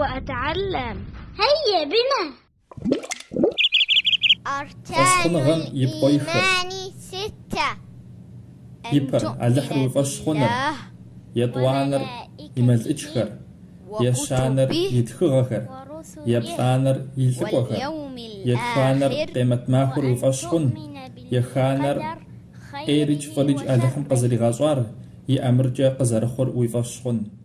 وأتعلم. هيا بنا. أركان الإيمان 6. يبر على حرو فشخنر يطوانر يمز إشخر يشانر يتخغخر يبثانر يلقوخر يتخانر قيمة ماخر وفشخن يخانر قيرج فرج على حم قزر غازوار يأمرجا قزر خور ويفشخن